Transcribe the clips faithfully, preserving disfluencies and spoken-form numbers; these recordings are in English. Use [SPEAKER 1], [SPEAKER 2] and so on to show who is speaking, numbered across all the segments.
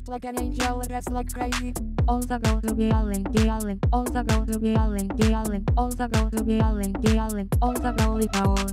[SPEAKER 1] Act like an angel and dress like crazy. All the girls will be yelling, yelling. All the girls will be yelling, yelling. All the girls will be yelling, yelling. All the girly powers.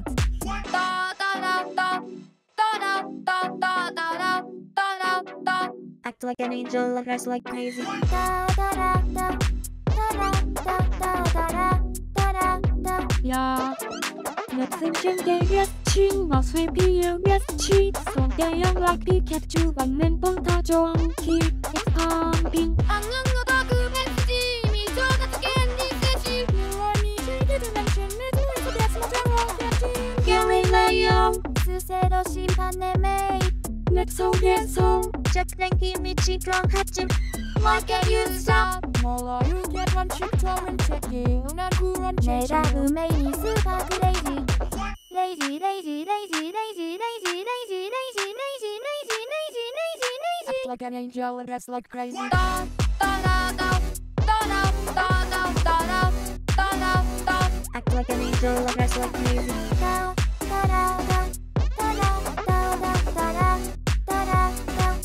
[SPEAKER 1] Da da da da da da da da da da da.
[SPEAKER 2] Act like an angel and dress like crazy.
[SPEAKER 3] Da da da da da da da da da da da.
[SPEAKER 1] Ja, nhất sinh trên cây viết chi mà suy pi yêu viết chi. Xong cây em like Pikachu bằng men bông tha cho ông khi it's pumping.
[SPEAKER 3] 악령어다 그 멘트지 미소가 특이한지 세지 누워니 즐기는 남친 내 눈에서 비었으면 잘못했지
[SPEAKER 2] Galileo
[SPEAKER 3] 스스로 심판의 메이트
[SPEAKER 1] 내 속에서
[SPEAKER 2] 적당 힘이 지정하지.
[SPEAKER 3] Why can't you stop
[SPEAKER 1] 몰라 you get one trick torment taking 난 그런
[SPEAKER 3] 내
[SPEAKER 1] 짓을
[SPEAKER 3] 자금에 미스가 그레이지 레이지 레이지 레이지 레이지 레이지 레이지 레이지 레이지 레이지 레이지 레이지
[SPEAKER 1] Act like an angel and dress like crazy.
[SPEAKER 3] Da da da da da da da da da da da da.
[SPEAKER 2] Act like an angel and dress like crazy.
[SPEAKER 3] Da da da da da da da da da da da da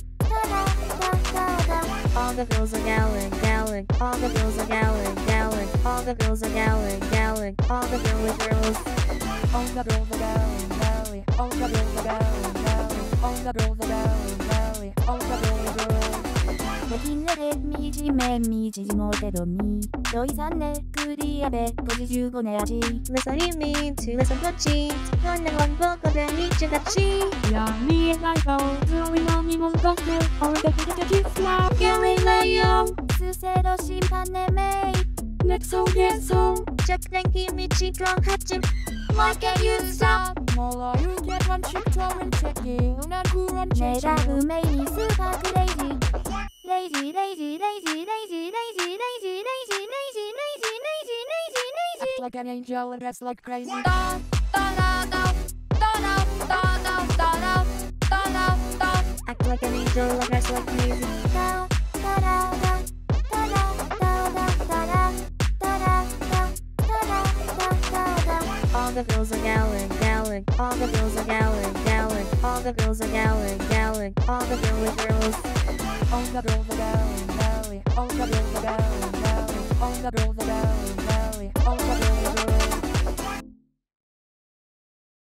[SPEAKER 3] da da da.
[SPEAKER 2] All the girls are galling, galling. All the girls are galling, galling. All the girls are galling, galling. All the girly girls.
[SPEAKER 1] All the girls are going valley. All the girls are going valley. All the girls are going valley. All the girly girls.
[SPEAKER 3] 내길래 미지 맨 미지 못해도 미. 더 이상 내 그리압에 보여주고 내야지.
[SPEAKER 2] Listen to me, to listen to cheat. 너는 원보거든 미치같이.
[SPEAKER 1] Yeah, me and I go. Doing on me won't go there. All the people get smart.
[SPEAKER 2] Galileo
[SPEAKER 3] 스스로 심판의 메이트
[SPEAKER 1] 내 속에서
[SPEAKER 2] 적당 힘이 지정하지.
[SPEAKER 3] Why can't you stop
[SPEAKER 1] 몰라 you get one trick torment taking 난 그런
[SPEAKER 3] 내
[SPEAKER 1] 짓을
[SPEAKER 3] 자금에 미스가 그레이지 레이지 레이지 레이지 레이지 레이지 레이지 레이지 레이지 레이지 레이지 레이지
[SPEAKER 1] Act like an angel and dress like crazy.
[SPEAKER 3] Da da da da da da da da da da da da.
[SPEAKER 2] Act like an angel and dress like crazy.
[SPEAKER 3] Da da da da da da da da da da da da da da.
[SPEAKER 2] All the girls are galling, galling. All the girls are galling, galling. All the girls are galling, galling. All the girly girls.
[SPEAKER 1] All the girls are going valley. All the girls are going valley. All the girls are going valley. All the girly girls.